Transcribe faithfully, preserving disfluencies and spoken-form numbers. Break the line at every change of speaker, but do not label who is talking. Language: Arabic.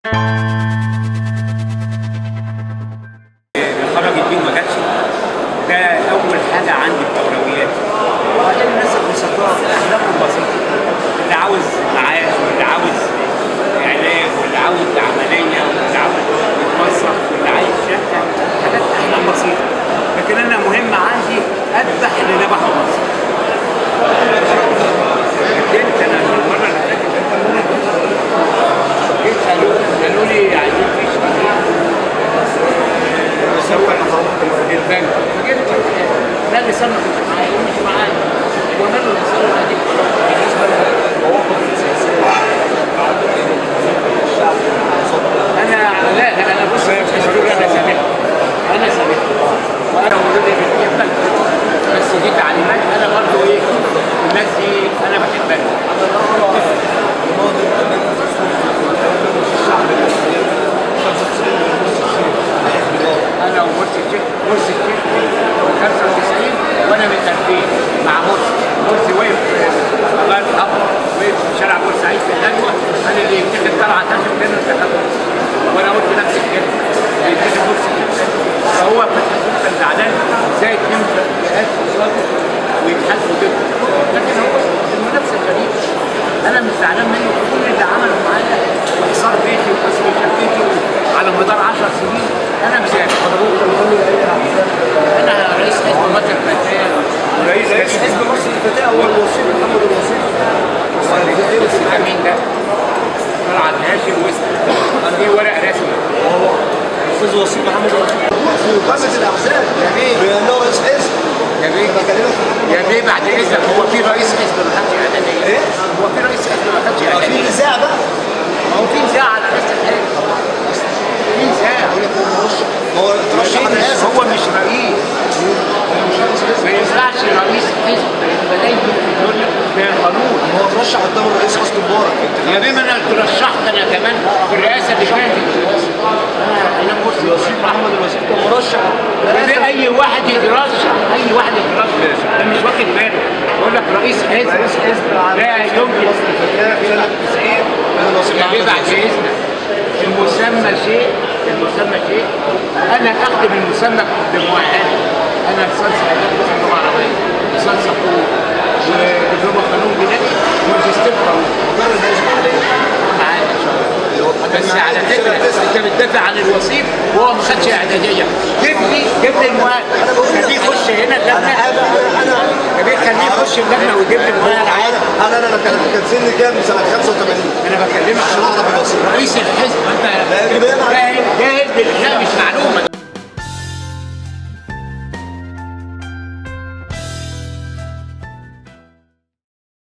خرجت بيه وما جاتش، ده اول حاجه عندي في اولوياتي. وبعدين الناس البسطاء احلامهم بسيطه، اللي عاوز معاش واللي عاوز علاج واللي عاوز عمليه واللي عاوز يتوظف واللي عايز شقه، حاجات احلام بسيطه. لكن انا مهم عندي اذبح اللي ذبحه مصر. قدمت انا المره اللي فاتت جيت قالوا قالوا لي عايزين فيش سوى البنك، فجبت ده اللي سمح مش معايا ومش معايا وعملوا اللي سمح دي.
بالنسبه للمواقف السياسيه الشعب
انا لا لا انا بص انا سامح انا سامح وانا بقول لك بتقبل، بس دي تعليمات انا برضه ايه الناس دي انا بحبها. انا ومرسي الشيخ مرسي الشيخ خمسة وتسعين وانا من ألفين مع مرسي. مرسي وقف الله يرحمه وقف في شارع بورسعيد في الندوه قال اللي يتخذ طلعت هاشم كان انتخبه، وانا قلت نفس الكلمه اللي يتخذ مرسي كان. فهو فتحي كان زعلان ازاي اتنين فئات وصلوا ويتحاسبوا كده، لكن هو المنافسه غريبه. انا مش زعلان منه كل اللي عمله معايا وحصار بيتي وقسم شقتي على مدار عشر سنين. انا مسامح. انا رئيس حزب مصر الفتاه ورئيس
حزب مصر الفتاه هو الوصيف محمد الوصيف.
مين ده؟ طلعت هاشم وسط دي ورق رسمي.
هو الاستاذ وصيف محمد الوصيف في قائمه الاحزاب بانه رئيس حزب.
يا بيه يا بيه بعد اذنك، هو في رئيس حزب ما خدش اعداديه؟
ايه؟
هو في رئيس حزب ما خدش اعداديه؟
في نزاع بقى.
ما هو في نزاع على رئيس الحزب. في نزاع.
ما هو ترشح الرئاسه.
هو مش رئيس. ما ينفعش رئيس حزب يبقى دايما في الدنيا بقانون.
هو ترشح قدام الرئيس حسني مبارك.
يا بيه ما انا ترشحت انا كمان في الرئاسه اللي فاتت. انا مرسي
الوصيف محمد الوصيف كان مرشح.
يا بيه اي واحد يترشح، اي واحد يترشح، ده مش واخد باله. بقول لك رئيس حزب
رئيس حزب
لا يمكن.
مصر الفتاه في سنه تسعين انا الوصيف
يا
محمد
بيه بعد
الوصيف.
اذنك، المسمى شيء المسمى شيء انا اخدم المسمى بمؤهلي. انا لسانس اداب لغه عربيه، لسانس حقوق ودبلومه قانون جنائي وماجستير قانون.
مقرر الحزب حاليا
معاك ان شاء الله. بس على فكره انت بتدافع عن الوصيف وهو ما خدش اعداديه. جيب لي جيب لي المؤهل، خليه يخش هنا اللجنه. يا بيه خليه يخش اللجنه ويجيب لي المؤهل عادي.
انا انا كان كان سني كام؟ سنه خمسة وثمانين.
انا بكلمك
عشان اعرف الوصيف.
رئيس الحزب